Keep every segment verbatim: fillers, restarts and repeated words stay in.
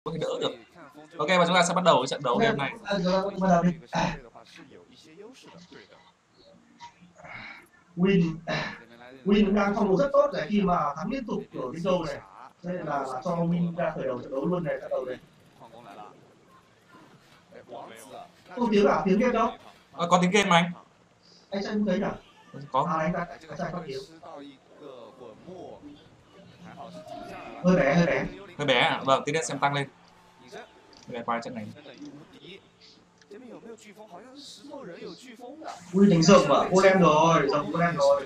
có thể đỡ được. Ok, và chúng ta sẽ bắt đầu cái trận đấu ngày hôm nay. Win Win đang phong độ rất tốt này, khi mà thắng liên tục ở cái show này, nên là, là cho Win ra khởi đầu trận đấu luôn này, trận đấu này. Không tiếng à, tiếng game đâu? À, có tiếng game mà anh. Anh xem không thấy nhỉ? Có. À, anh đặt, anh xem có tiếng. Hơi bé, hơi bé. Hơi bé à? Vâng, tí nữa xem tăng lên. Để qua trận này. Win đánh rộng mà, golem rồi, rộng golem rồi.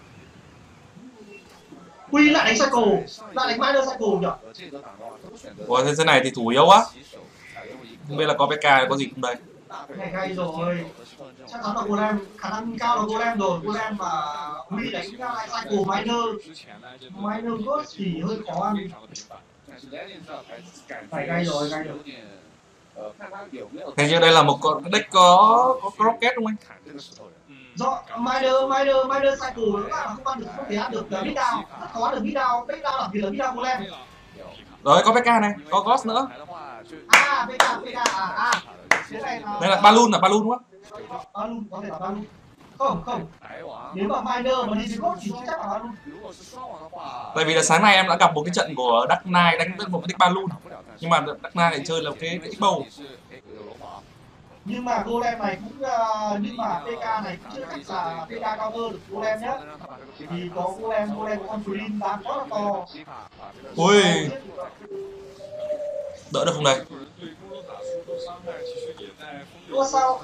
Win lại đánh cycle, lại đánh miner cycle nhỉ? Ủa, thế này thì thủ yếu quá. Không biết là có pê ca có gì không đây. Cái này gay rồi, chắc chắn là golem, khả năng cao là golem rồi, golem mà Win đánh lại cycle miner, miner ghost thì hơi khó ăn. Phải gay rồi, gay rồi. Hình như đây là một con deck có có rocket đúng không anh? Do miner miner miner cycle nó là không ăn được, không thể ăn được mid down, rất khó được mid down, mid down đặc biệt là mid down golem. Rồi có pê ca này, có ghost nữa. À pê ca pê ca à à. Cái này là đây là balloon là balloon đúng không? Balloon có thể là balloon. Không không. Nếu mà miner mà đi với ghost thì chắc là balloon. Tại vì là sáng nay em đã gặp một cái trận của Dark Knight đánh với một cái deck balloon, nhưng mà Dark Knight lại chơi là cái cái bow. Nhưng mà golem này cũng uh, nhưng mà pê ca này cũng chưa chắc là pê ca counter được golem nhé. Vì có golem golem con green đang quá là to. Ui, đỡ được không đây? Ủa sao?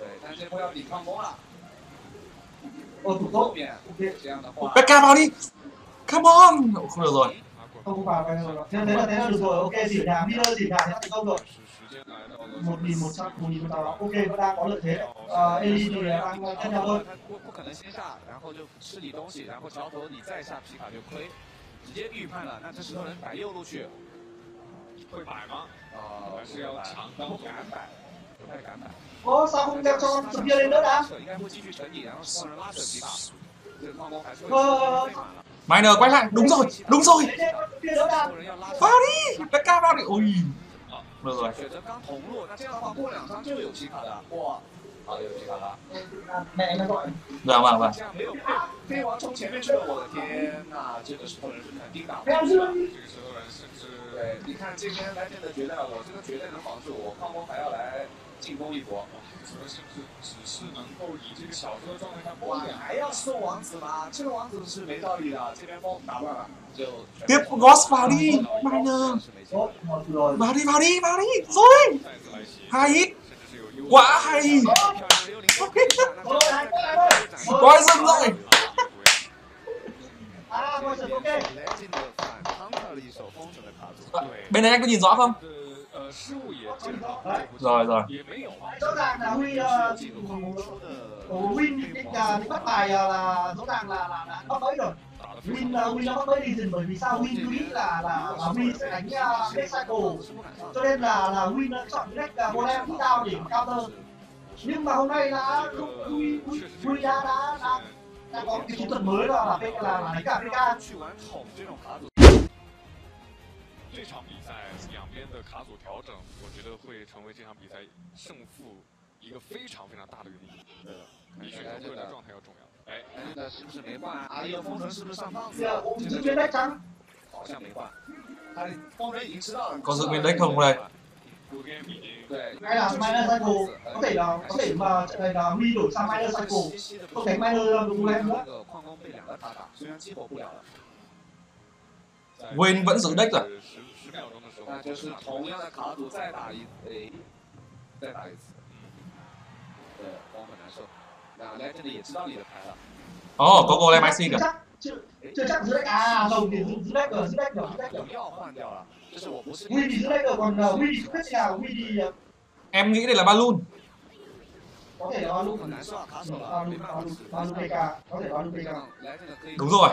Ồ thủ tốt. pê ca vào đi. Come on. Không được rồi. Không vào đây rồi. Thế thế là thế là được rồi. Ok, dỉ nhà Miller dỉ nhà thì thành công rồi. một nghìn một trăm, một nghìn một trăm ok, vẫn đang có lợi thế. Ờ, Eli thì đang chân nhau hơn. Ồ, sao không đem cho Sophia lên nữa đã? Ờ... Miner quay lại, đúng rồi, đúng rồi. Vào đi, pê ca vào đi. Ui. Được rồi. Mẹ nó gọi. Vâng vâng vâng. Tiếp Ghost vào đi, Miner. Vào đi, vào đi, vào đi. Rồi. Hai hit. Quá hay. Coi dừng rồi. Bên này anh có nhìn rõ không? Rồi rồi. Rõ ràng là Huy Win định định bắt bài là rõ ràng là là bắt bẫy rồi. Win Win nó bắt bẫy đi dừng, bởi vì sao Win cứ nghĩ là là là Win sẽ đánh deck cycle, cho nên là là Win đã chọn deck golem hit down để counter. Nhưng mà hôm nay đã Huy Huy đã đã đã đã có cái chiến thuật mới là là là là đánh cả pê ca. 这场比赛两边的卡组调整，我觉得会成为这场比赛胜负一个非常非常大的原因。比选手个人的状态要重要。哎，那是不是没换啊？阿里的风神是不是上棒子了？ 我们这边在涨， 好像没换。他风神已经知道了。 Có dự biến deck không đây? hay là miner cycle, có thể là có thể mà trận này là Huy đổi sang miner cycle, không đánh miner golem nữa. Win vẫn giữ deck rồi. Ồ, oh, có golem i xê kìa. Chưa chắc giữ deck à, rồng thì giữ deck rồi, giữ deck rồi, giữ deck rồi. Huy thì giữ deck rồi, còn Huy thì không biết nào, Huy thì em nghĩ đây là balloon. có thể là balloon, balloon, balloon pê ca, có thể balloon pê ca. Đúng rồi.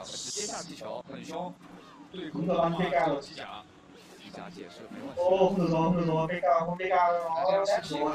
Đúng rồi, balloon pê ca rồi. Ô, không được rồi, không được rồi, pê ca, không pê ca nó đẹp rồi.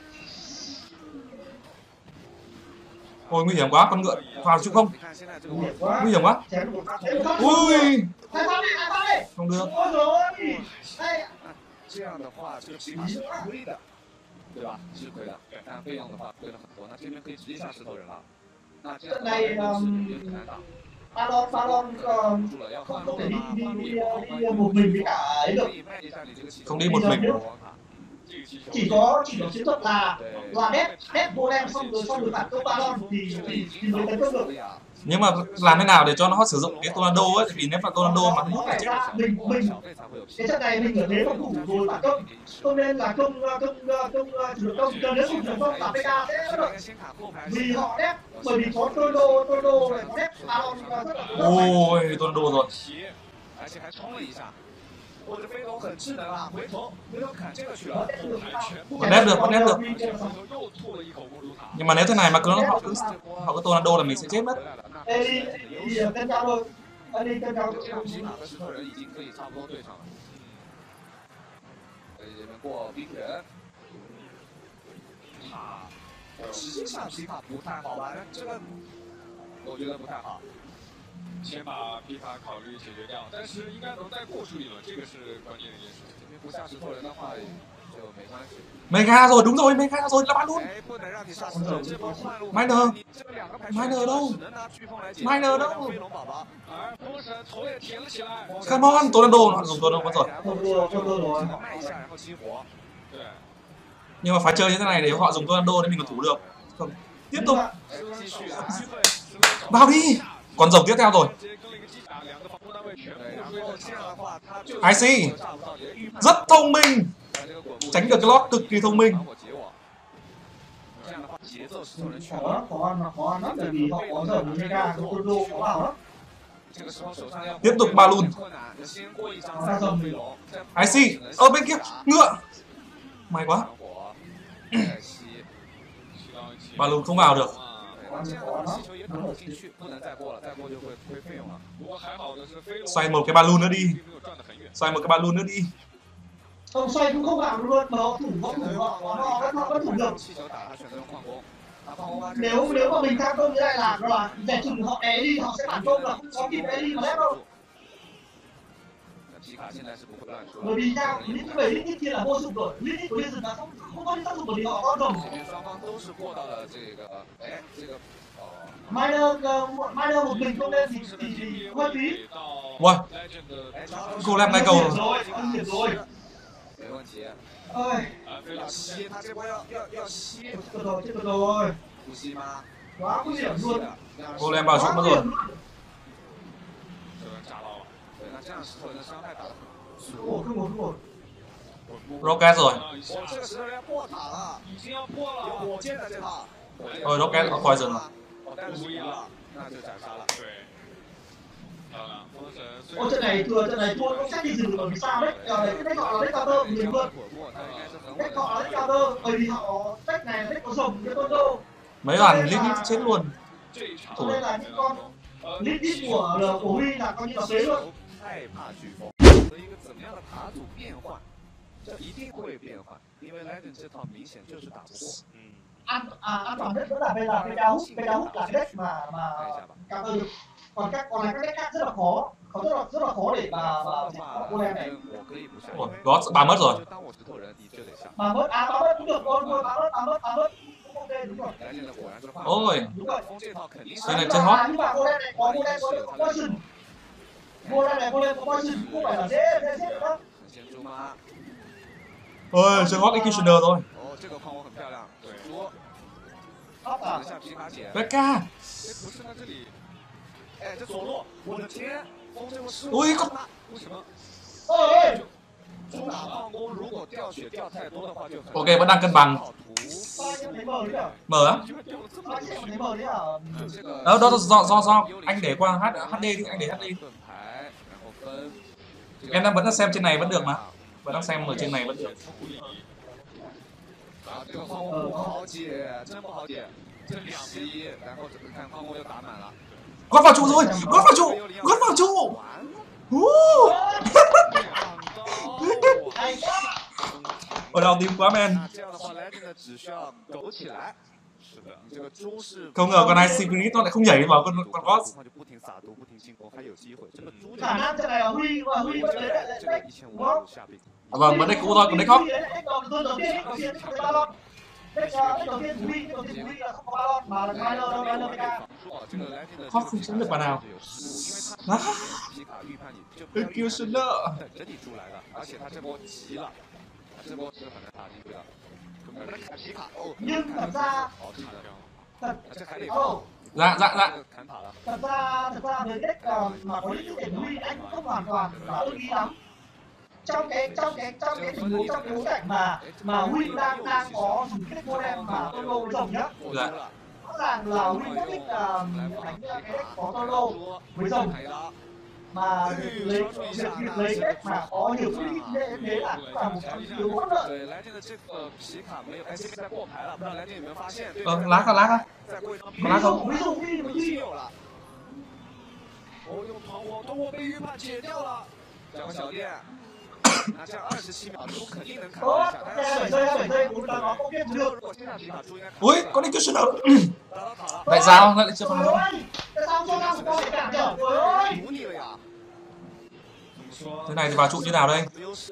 Ôi nguy hiểm quá, con ngựa vào chịu không? Nguy hiểm quá. Nguy hiểm quá. Ui. Không được. 这样的话，这个皮卡是亏的，对吧？是亏的，但费用的话亏了很多。那这边可以直接下石头人了。那这样 này 也很难打。 Balon Balon không không thể đi đi đi, đi một mình với cả ấy được. Không đi một mình. Chỉ có chỉ có chiến thuật là là đép đép vô đem xong rồi xong rồi phản công Balon thì thì thì mới tấn công được. Nhưng mà làm thế nào để cho nó sử dụng cái tornado ấy, vì nếu mà tornado mà nó hút phải chết. ra mình mình cái trận này mình ở thế phòng thủ rồi phản công, cho nên là công công công chủ động công chờ nếu không chủ động công phản pê ca sẽ bất lợi vì họ đép bởi vì có tornado tornado này có đép Balon rất là Ôi tornado rồi. 而且还冲了一下，我的飞龙很智能啊，回头回头砍这个去了， Còn đép được, còn đép được. 又吐了一口乌鲁塔。 Nhưng mà nếu thế này mà cứ họ cứ họ cứ tornado là mình sẽ chết mất. Eli thì cân cao thôi, Eli cân cao. 这样皮卡和石头人已经可以差不多对上了。所以这边过冰人，塔，实际上皮卡不太好吧？这个我觉得不太好。 先把皮卡考虑解决掉，但是应该能再过出一轮，这个是关键的一件事。这边不下石头人的话就没关系。 Mega rồi, đúng rồi, Mega rồi là bắn luôn. 哎，不能让你下石头，这波换路。 Miner 这两个牌 Miner đâu? 只能拿飓风来解。 Miner đâu? 飞龙宝宝，而风神头也甜了起来。 Come on, tornado nó dùng tornado mất rồi. Không được, không được rồi. 卖一下，然后激活。对。 Nhưng mà phải chơi như thế này để họ dùng tornado để mình còn thủ được. Không. Tiếp tục. 继续啊！ Vào đi. Còn rồng tiếp theo rồi. i xê rất thông minh, tránh được cái lót cực kỳ thông minh. Khó khó ăn mà khó ăn lắm bởi vì họ có giờ với Mega có tornado có vào lắm. Tiếp tục balloon. i xê ở bên kia ngựa. May quá. Balloon không vào được. Xoay một cái balloon nữa đi. Xoay một cái balloon nữa đi. Không xoay cũng không vào luôn mà họ thủ họ thủ họ họ vẫn họ vẫn thủ được. Nếu nếu mà mình tham công như này là là để chừng họ né đi họ sẽ phản công là không có kịp né đi mà lép đâu. Bởi vì sao? Lít bảy lít kia là vô dụng rồi, lít của liên dừng là không không có tác dụng bởi vì họ có rồng. Miner Miner một mình không lên thì thì thì hơi phí. Wow. Cô làm ngay cầu rồi, ăn điểm rồi. Ơi. Chết rồi, chết rồi. Quá nguy hiểm luôn. Cô làm vào chỗ mất rồi. Không ổn, không ổn, không ổn. Rocket rồi. 我这个石头人破塔了，已经要破了，有火箭的这套。 Thôi Rocket có poison rồi. 无疑了，那就斩杀了。对。漂亮，风神。 Ôi trận này thừa trận này thua không chắc đi rừng bởi vì sao đấy? Đấy cái deck họ là deck counter của mình luôn. Deck họ là deck counter bởi vì họ deck này là deck có rồng cái tornado. Mấy đoàn lít lít chết luôn. Cho nên là những con lít lít của của Huy là coi như là phế luôn. 害怕飓风和一个怎么样的塔组变换，这一定会变换，因为 Legend 这套明显就是打不过。嗯。 An à, an toàn nhất vẫn là Vega Vega Hook, Vega Hook là cái deck mà mà counter được. Còn các còn lại các deck khác rất là khó, khó rất là rất là khó để mà mà có cô em này. Ủa, gót bà mất rồi. Bà mất à bà mất cũng được con bà mất bà mất bà mất. Ok đúng rồi. Ôi. Đúng rồi. Đây là chơi hot. Nhưng mà cô em này có cô em có poison. Cô em này cô em có poison không phải là dễ dễ dễ được đâu. Ôi, chơi hot executioner rồi. Becca. Ui con. Ôi. Ok vẫn đang cân bằng. Mở á? Đó, đó do do do anh để qua hát đê đi, anh để hát đê. Em đang vẫn đang xem trên này vẫn được mà. Vẫn đang xem ở trên này vẫn được. 这个矿工不好解，真不好解。这两滴，然后看矿工又打满了。 Gót vào trụ rồi, gót vào trụ, gót vào trụ. Ở đầu tim quá men. Không ngờ con Ice Spirit nó lại không nhảy vào con con boss. Khả năng trận này là Huy và Huy vẫn lấy lại deck đúng không? Vâng, vẫn deck cũ thôi, còn deck khóc. Tôi đầu tiên đầu tiên không có Balon. Deck đầu tiên Huy, deck đầu tiên Huy là không có Balon mà là Miner đâu, Miner pê ca. Khóc không chấm được bàn nào. Executioner. Nhưng thật ra thật oh. Dạ dạ dạ. Thật ra thật ra với deck mà có những điểm Huy anh cũng không hoàn toàn là ưng ý lắm. Trong cái trong cái trong cái tình huống trong cái bối cảnh mà mà Huy đang đang có dùng cái modem mà Tolo với rồng nhá. Dạ. Rõ ràng là Huy rất thích là đánh cái deck có Tolo với rồng mà lấy việc việc lấy deck mà có nhiều quy định như thế là cũng là một trong những yếu bất lợi. Ờ, lá có lá không? Có lá không? Ví dụ Huy một Huy tốt, bảy giây, bảy giây, bốn là nó không biết được. Ui, con Executioner. Tại sao nó lại chưa phá đâu? Tại sao cho năng có thể cản trở? Trời ơi! Thế này thì vào trụ như nào đây?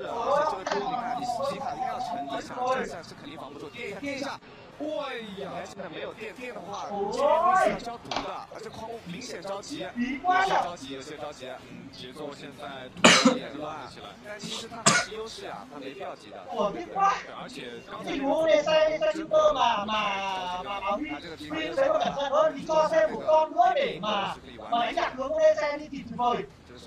Bí quá nhỉ? Ủa, biết quá. Tình huống này xe xe super mà mà mà mà Huy Huy thấy có cảm giác hơn thì cho thêm một con nữa để mà mà đánh chặt hướng lên xe đi thì tuyệt vời.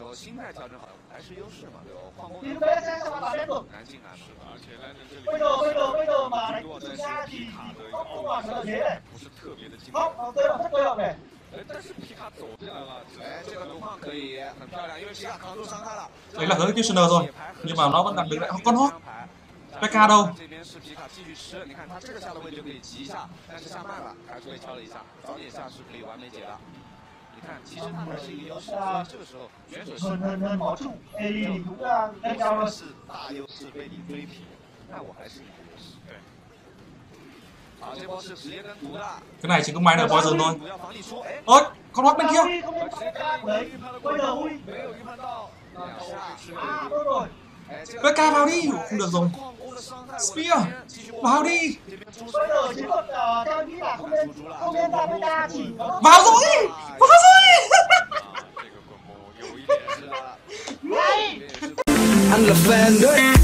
Thì lúc đấy sẽ sao mà đánh được. Bây giờ bây giờ bây giờ mà đánh thực ra thì không không hoàn lợi thế này. Không, tôi là rất tôi học này. Đấy là hướng Executioner rồi, nhưng mà nó vẫn đang đứng lại. Con hot pê ca đâu? Hơn hơn hơn máu trụ, Eli thì cũng là lên cao hơn. Cái này chỉ có Miner Poison thôi. Ôi, con hot bên kia. Đấy, bây giờ Huy. À, tốt rồi. pê ca vào đi, không được rồi. Spear, vào đi. Bây giờ chiến thuật theo nghĩ là không nên không nên ra pê ca chỉ vào rồi, vào rồi. Ngay. Anh là fan đấy.